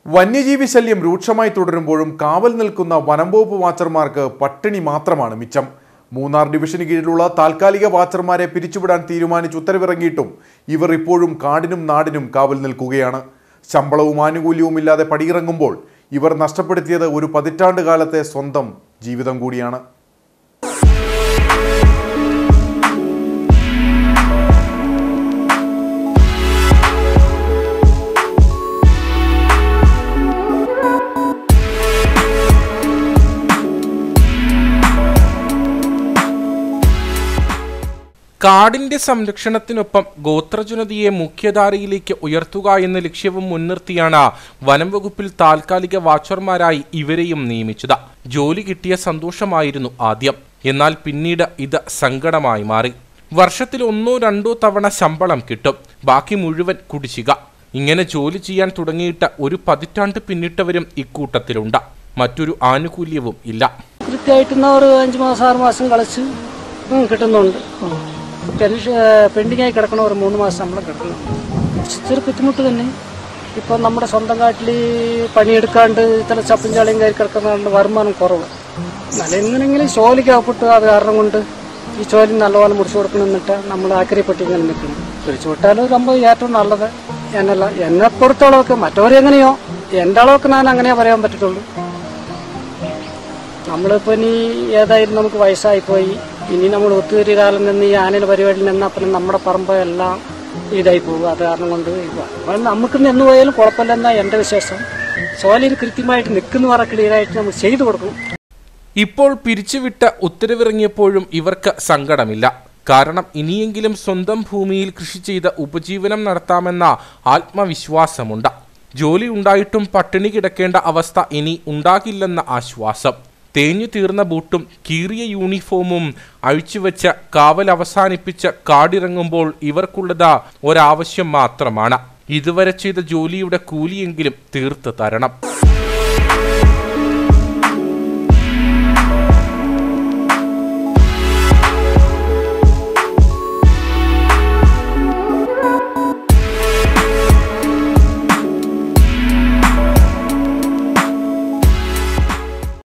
വന്യജീവി ശല്യം രൂക്ഷമായി തുടരുമ്പോഴും കാവൽ നിൽക്കുന്ന വനംവകുപ്പ് വാച്ചർമാർക്ക് പട്ടിണി മാത്രമാണ് മിച്ചം. മൂന്നാർ ഡിവിഷന് കീഴിലുള്ള താൽക്കാലിക വാച്ചർമാരെ പിരിച്ചുവിടാൻ തീരുമാനിച്ച് ഉത്തരവിറങ്ങിയിട്ടും ഇവർ ഇപ്പോഴും കാടിനും നാടിനും കാവൽ നിൽക്കുകയാണ്. ശമ്പളവും ആനുകൂല്യവും ഇല്ലാതെ പടിയിറങ്ങുമ്പോൾ ഇവർ നഷ്ടപ്പെടുത്തിയത് ഒരു പതിറ്റാണ്ട് കാലത്തെ സ്വന്തം ജീവിതം കൂടിയാണ്. കാടിന്റെ സംരക്ഷണത്തിനൊപ്പം ഗോത്രജനതയെ മുഖ്യധാരയിലേക്ക് ഉയർത്തുക എന്ന ലക്ഷ്യവും മുൻനിർത്തിയാണ് വനം വകുപ്പിൽ താൽക്കാലിക വാച്ചർമാരായി ഇവരെയും നിയമിച്ചത്. ജോലി കിട്ടിയ സന്തോഷമായിരുന്നു ആദ്യം. എന്നാൽ പിന്നീട് ഇത് സങ്കടമായി മാറി. വർഷത്തിൽ 1-2 തവണ ശമ്പളം കിട്ടും, ബാക്കി മുഴുവൻ കുടിശ്ശിക. ഇങ്ങനെ ജോലി ചെയ്യാൻ തുടങ്ങിയിട്ട് ഒരു പതിറ്റാണ്ട് പിന്നിട്ടവരും ഇക്കൂട്ടത്തിലുണ്ട്. മറ്റൊരു ആനുകൂല്യവും ഇല്ല. കൃത്യമായിട്ട് 5 മാസം 6 മാസം കളിച്ച് കിട്ടുന്നുണ്ട്. പെൻഡിങ്ങായി കിടക്കണ ഒരു 3 മാസം ശമ്പളം കിടക്കണം. ഇച്ചിരി ബുദ്ധിമുട്ട് തന്നെ. ഇപ്പം നമ്മുടെ സ്വന്തം കാട്ടിൽ പണിയെടുക്കാണ്ട് ഇത്ര ചപ്പും ചാളിയും കയറി കിടക്കുന്നതുകൊണ്ട് വരുമാനം കുറവ്. നല്ല എങ്ങനെയെങ്കിലും ചോലിക്ക് അകപ്പെട്ട് അത് കാരണം കൊണ്ട് ഈ ചോലി നല്ലപോലെ മുറിച്ചു കൊടുക്കണം. എന്നിട്ട് നമ്മൾ ആക്കരിപ്പെട്ടി ഇങ്ങനെ നിൽക്കണം. പിരിച്ചു വിട്ടാലും സംഭവം ഏറ്റവും നല്ലത്. എന്നെ പുറത്തോളമൊക്കെ മറ്റവരെങ്ങനെയോ എൻ്റെ അളവൊക്കെ ഞാൻ അങ്ങനെയാ പറയാൻ പറ്റത്തുള്ളൂ. നമ്മളിപ്പോൾ ഇനി ഏതായാലും നമുക്ക് വയസ്സായിപ്പോയി. ഇനി നമ്മൾ ഒത്തുകയറിയ കാലം നിന്ന് ഈ ആനയുടെ പരിപാടിയിൽ നിന്ന് അപ്പം നമ്മുടെ പറമ്പ് എല്ലാം ഇതായി പോകും. അത് കാരണം കൊണ്ട് നമുക്ക് നിന്ന് പോയാലും കുഴപ്പമില്ലെന്നാ എൻ്റെ വിശേഷം. സോലിയിൽ കൃത്യമായിട്ട് നിൽക്കുന്ന പറ ക്ലിയറായിട്ട് നമുക്ക് ചെയ്തു കൊടുക്കും. ഇപ്പോൾ പിരിച്ചുവിട്ട് ഉത്തരവിറങ്ങിയപ്പോഴും ഇവർക്ക് സങ്കടമില്ല. കാരണം ഇനിയെങ്കിലും സ്വന്തം ഭൂമിയിൽ കൃഷി ചെയ്ത് ഉപജീവനം നടത്താമെന്ന ആത്മവിശ്വാസമുണ്ട്. ജോലി ഉണ്ടായിട്ടും പട്ടിണി കിടക്കേണ്ട അവസ്ഥ ഇനി ഉണ്ടാകില്ലെന്ന ആശ്വാസം. തേഞ്ഞു തീർന്ന ബൂട്ടും കീറിയ യൂണിഫോമും അഴിച്ചുവെച്ച് കാവൽ അവസാനിപ്പിച്ച് കാടിറങ്ങുമ്പോൾ ഇവർക്കുള്ളത് ഒരാവശ്യം മാത്രമാണ്. ഇതുവരെ ചെയ്ത ജോലിയുടെ കൂലിയെങ്കിലും തീർത്ത് തരണം.